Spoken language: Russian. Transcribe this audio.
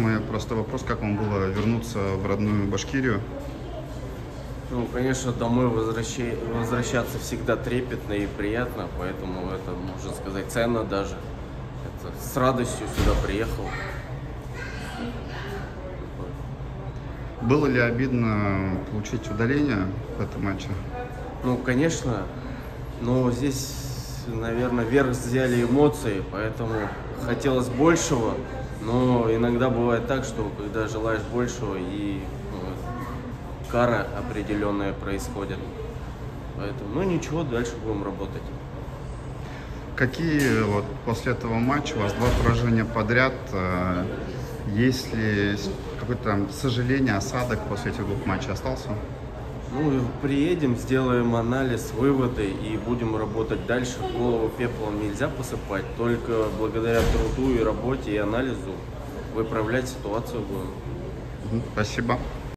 Самый простой вопрос, как вам было вернуться в родную Башкирию? Ну, конечно, домой возвращаться всегда трепетно и приятно, поэтому это, можно сказать, ценно даже. Это с радостью сюда приехал. Было ли обидно получить удаление в этом матче? Ну, конечно, но здесь, наверное, верх взяли эмоции, поэтому хотелось большего, но иногда бывает так, что когда желаешь большего, и кара определенная происходит. Поэтому, ну ничего, дальше будем работать. Какие вот после этого матча, у вас 2 поражения подряд, есть ли какое-то сожаление, осадок после этих 2 матчей остался? Ну, приедем, сделаем анализ, выводы и будем работать дальше. Голову пеплом нельзя посыпать, только благодаря труду и работе и анализу выправлять ситуацию будем. Спасибо.